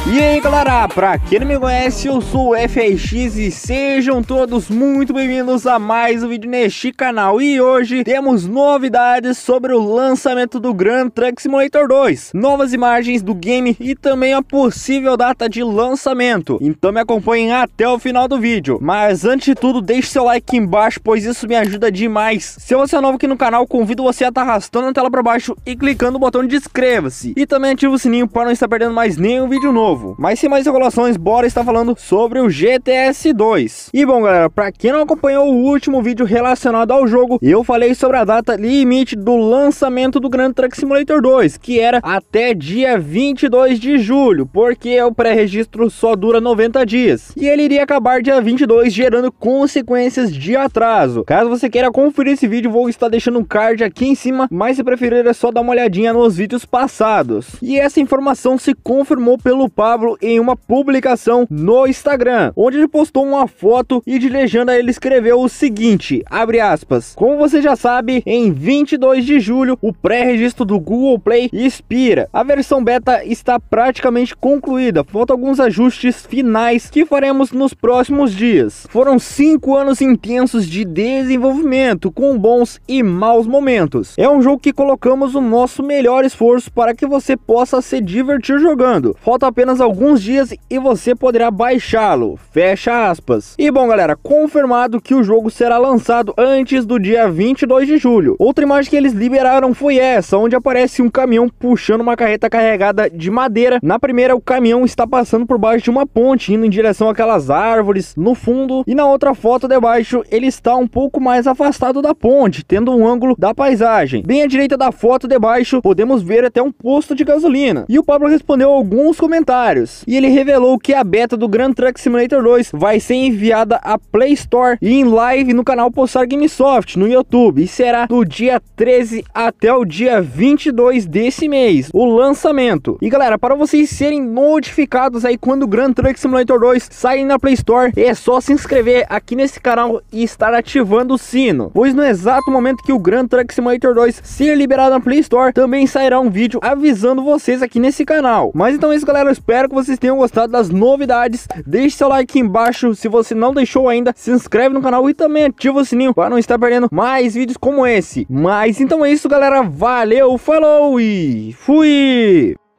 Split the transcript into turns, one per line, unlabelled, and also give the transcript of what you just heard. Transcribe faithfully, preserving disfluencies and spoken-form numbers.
E aí galera, pra quem não me conhece, eu sou o F R X e sejam todos muito bem-vindos a mais um vídeo neste canal. E hoje temos novidades sobre o lançamento do Gran Truck Simulator dois, novas imagens do game e também a possível data de lançamento. Então me acompanhem até o final do vídeo. Mas antes de tudo, deixe seu like aqui embaixo, pois isso me ajuda demais. Se você é novo aqui no canal, convido você a estar arrastando a tela para baixo e clicando no botão de inscreva-se. E também ativa o sininho para não estar perdendo mais nenhum vídeo novo. Mas sem mais enrolações, bora estar falando sobre o G T S dois. E bom galera, para quem não acompanhou o último vídeo relacionado ao jogo, eu falei sobre a data limite do lançamento do Gran Truck Simulator dois, que era até dia vinte e dois de julho, porque o pré-registro só dura noventa dias. E ele iria acabar dia vinte e dois, gerando consequências de atraso. Caso você queira conferir esse vídeo, vou estar deixando um card aqui em cima, mas se preferir é só dar uma olhadinha nos vídeos passados. E essa informação se confirmou pelo Pablo em uma publicação no Instagram, onde ele postou uma foto e de legenda ele escreveu o seguinte, abre aspas: como você já sabe, em vinte e dois de julho o pré-registro do Google Play expira. A versão beta está praticamente concluída, faltam alguns ajustes finais que faremos nos próximos dias. Foram cinco anos intensos de desenvolvimento, com bons e maus momentos. É um jogo que colocamos o nosso melhor esforço para que você possa se divertir jogando. Falta apenas alguns dias e você poderá baixá-lo, fecha aspas. E bom galera, confirmado que o jogo será lançado antes do dia vinte e dois de julho. Outra imagem que eles liberaram foi essa, onde aparece um caminhão puxando uma carreta carregada de madeira. Na primeira, o caminhão está passando por baixo de uma ponte, indo em direção àquelas árvores no fundo, e na outra foto de baixo, ele está um pouco mais afastado da ponte, tendo um ângulo da paisagem. Bem à direita da foto de baixo, podemos ver até um posto de gasolina. E o Pablo respondeu alguns comentários, e ele revelou que a beta do Gran Truck Simulator dois vai ser enviada à Play Store e em live no canal Postar Gamesoft no YouTube, e será do dia treze até o dia vinte e dois desse mês, o lançamento. E galera, para vocês serem notificados aí quando o Gran Truck Simulator dois sair na Play Store, é só se inscrever aqui nesse canal e estar ativando o sino, pois no exato momento que o Gran Truck Simulator dois ser liberado na Play Store, também sairá um vídeo avisando vocês aqui nesse canal. Mas então é isso galera, eu espero que vocês tenham gostado das novidades. Deixe seu like aqui embaixo, se você não deixou ainda, se inscreve no canal e também ativa o sininho para não estar perdendo mais vídeos como esse. Mas então é isso galera, valeu, falou e fui!